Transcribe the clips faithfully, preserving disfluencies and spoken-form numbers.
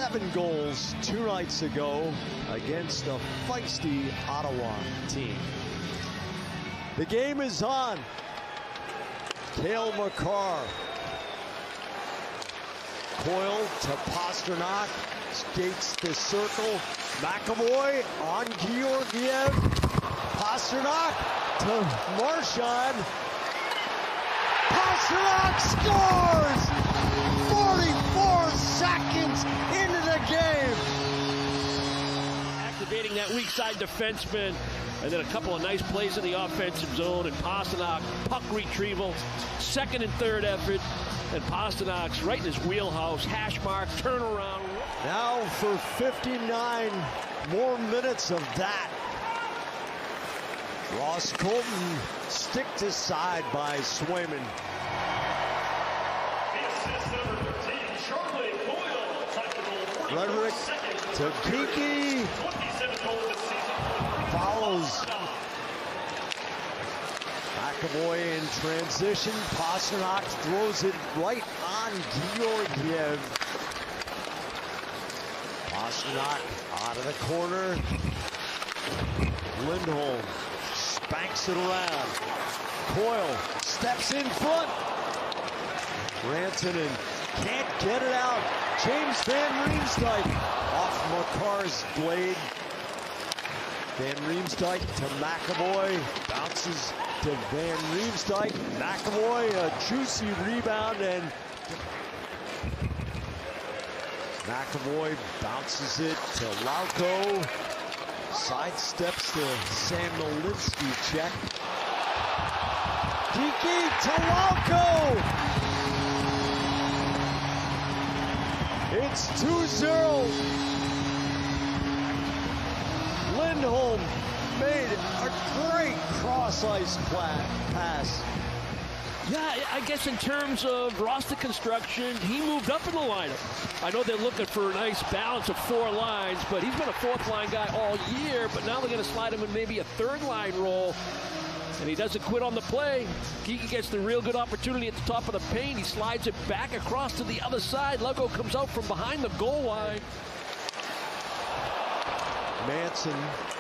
seven goals two nights ago against a feisty Ottawa team. The game is on. Cale Makar. Coyle to Pastrnak. Skates the circle. McAvoy on Georgiev. Pastrnak to Marchand. Pastrnak scores! forty-four seconds into the game. Activating that weak side defenseman, and then a couple of nice plays in the offensive zone, and Pastrnak puck retrieval, second and third effort, and Pasternak's right in his wheelhouse, hash mark, turnaround. Now for fifty-nine more minutes of that. Ross Colton sticked aside by Swayman. Frederick to Kiki. Follows. McAvoy in transition. Pastrnak throws it right on Georgiev. Pastrnak out of the corner. Lindholm spanks it around. Coyle steps in front. Rantanen can't get it out. James Van Riemsdyk off Makar's blade. Van Riemsdyk to McAvoy. Bounces to Van Riemsdyk. McAvoy, a juicy rebound, and McAvoy bounces it to Lauko. Sidesteps to Sam Malinsky check. Kiki to Lauko. It's two zero. Lindholm made a great cross-ice pass. Yeah, I guess in terms of roster construction, he moved up in the lineup. I know they're looking for a nice balance of four lines, but he's been a fourth-line guy all year, but now they're going to slide him in maybe a third-line role, and he doesn't quit on the play. Kiki gets the real good opportunity at the top of the paint. He slides it back across to the other side. Lugo comes out from behind the goal line. Manson,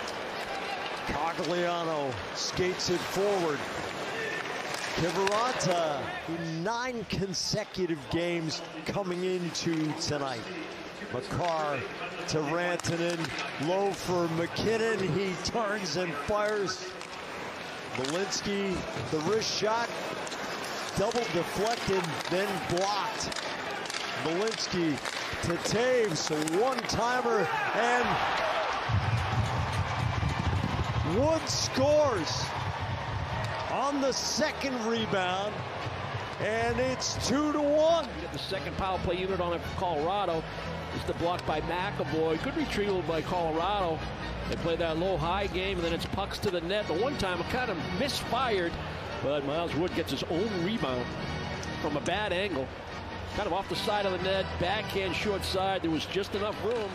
Cogliano skates it forward. Kiviranta, nine consecutive games coming into tonight. Makar to Rantanen, low for McKinnon. He turns and fires. Malinsky, the wrist shot, double deflected, then blocked. Malinsky to Taves, a one-timer, and Wood scores on the second rebound, and it's two to one. You get the second power play unit on it for Colorado. It's the block by McAvoy. Good retrieval by Colorado. They play that low-high game, and then it's pucks to the net. The one time it kind of misfired, but Miles Wood gets his own rebound from a bad angle. Kind of off the side of the net, backhand short side. There was just enough room.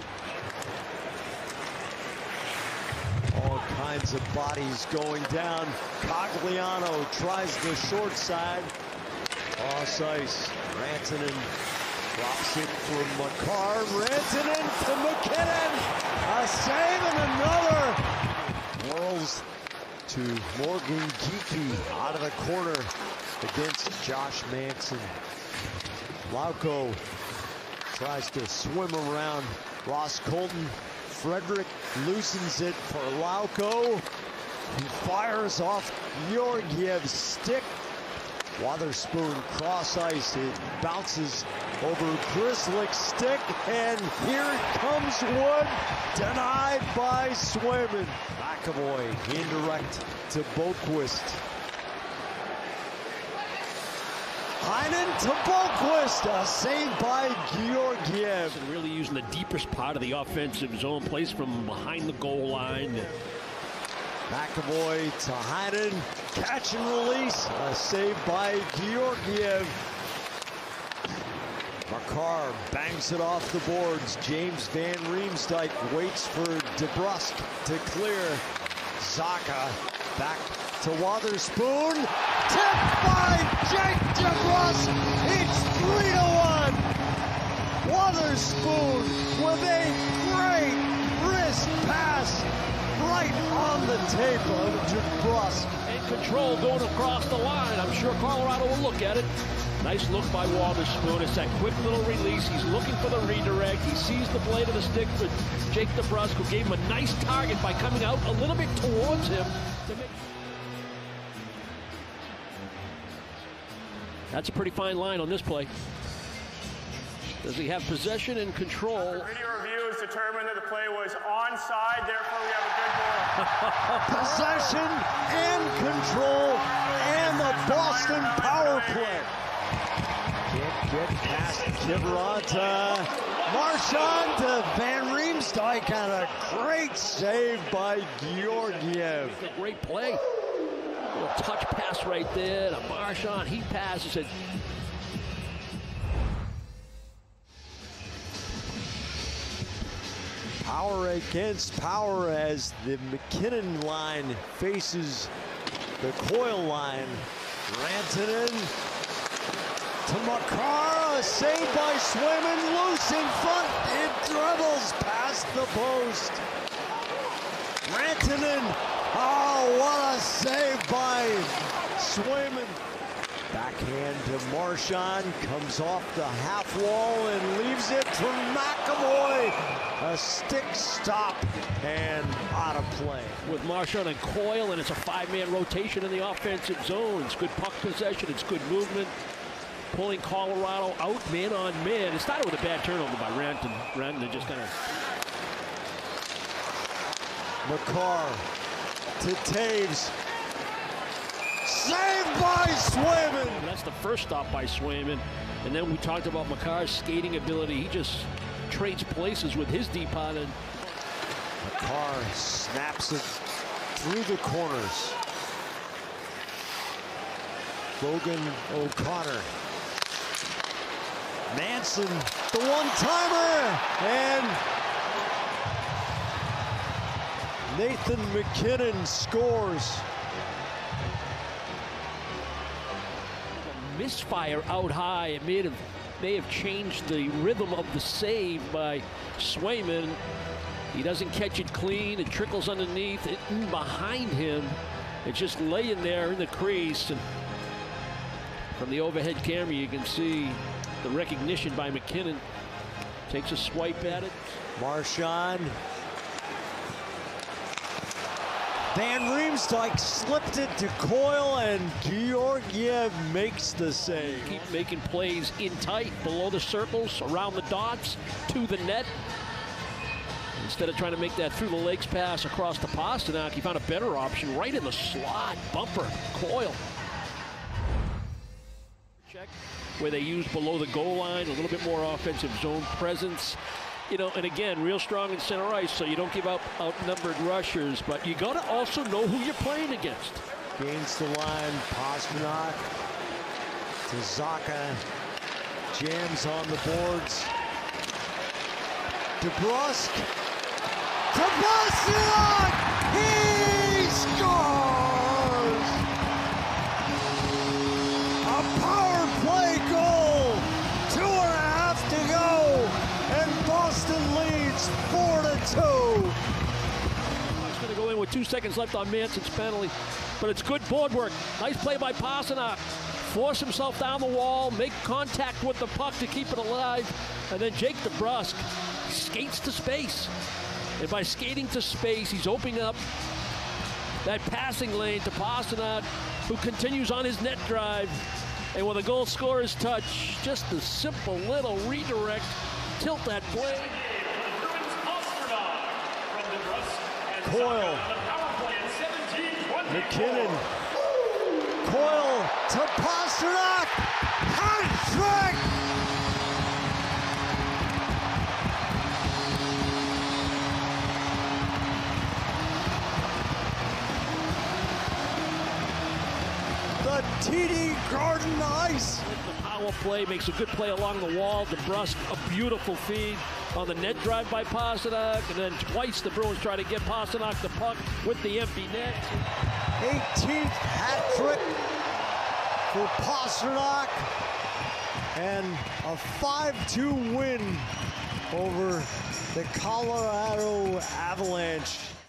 All kinds of bodies going down. Cogliano tries the short side. Cross ice. Rantanen drops it for Makar. Rantanen to McKinnon. A save and another. Whirls to Morgan Geekie out of the corner against Josh Manson. Lauko tries to swim around Ross Colton. Frederick loosens it for Lauko. He fires off Georgiev's stick. Wotherspoon cross ice. It bounces over Grisslick's stick, and here comes Wood, denied by Swayman. McAvoy indirect to Boquist. Heinen to Boquist, a save by Georgiev. Really using the deepest part of the offensive zone, plays from behind the goal line. McAvoy to Heinen, catch and release, a save by Georgiev. Makar bangs it off the boards. James Van Riemsdyk waits for DeBrusk to clear. Zacha back to Wotherspoon. Tipped by Jake DeBrusk. It's three to one. Wotherspoon Witherspoon with a great wrist pass right on the tape of DeBrusk. And control going across the line. I'm sure Colorado will look at it. Nice look by Witherspoon. It's that quick little release. He's looking for the redirect. He sees the blade of the stick for Jake DeBrusk, who gave him a nice target by coming out a little bit towards him. To make... That's a pretty fine line on this play. Does he have possession and control? Video review has determined that the play was onside, therefore we have a good goal. Possession and control and the Boston power play. Can't get past Kiviranta. Marchand to Van Riemsdyk, and a great save by Georgiev. A great play. A little touch pass right there to Marchand. He passes it. Power against power as the McKinnon line faces the Coyle line. Rantanen to Makar, a save by Swayman, loose in front. It dribbles past the post. Rantanen, oh, what a save by Swayman. Backhand to Marchand, comes off the half wall and leaves it to McAvoy. A stick stop and out of play. With Marchand and Coyle, and it's a five-man rotation in the offensive zone. It's good puck possession, it's good movement. Pulling Colorado out man on man. It started with a bad turnover by Rantanen. Rantanen just kind of... Makar to Taves. Saved by Swayman. That's the first stop by Swayman. And then we talked about Makar's skating ability. He just trades places with his deep on, and Makar snaps it through the corners. Logan O'Connor. Manson, the one-timer, and Nathan McKinnon scores. Misfire out high. It may have may have changed the rhythm of the save by Swayman. He doesn't catch it clean. It trickles underneath. It behind him. It's just laying there in the crease. And from the overhead camera, you can see the recognition by McKinnon. Takes a swipe at it. Marchand. Van Riemsdyk slipped it to Coyle, and Georgiev makes the save. Keep making plays in tight, below the circles, around the dots, to the net. Instead of trying to make that through the legs pass across to Pastrnak, he found a better option right in the slot. Bumper, Coyle. Check where they use below the goal line, a little bit more offensive zone presence. You know, and again, real strong in center ice, so you don't give up outnumbered rushers, but you got to also know who you're playing against. Gains the line, Pastrnak to Zacha, jams on the boards. DeBrusk to Pastrnak, he scores! A power play goal, two and a half to go. Boston leads four to two. He's going to go in with two seconds left on Manson's penalty, but it's good board work. Nice play by Pastrnak. Force himself down the wall, make contact with the puck to keep it alive, and then Jake DeBrusk skates to space. And by skating to space, he's opening up that passing lane to Pastrnak, who continues on his net drive. And with a goal scorer's touch, just a simple little redirect. Tilt that blade. Coyle. McKinnon. Coyle to Pastrnak. Hat trick! The T D Garden ice. The power play makes a good play along the wall. DeBrusk, a beautiful feed on the net drive by Pastrnak, and then twice the Bruins try to get Pastrnak the puck with the empty net. eighteenth hat trick for Pastrnak, and a five two win over the Colorado Avalanche.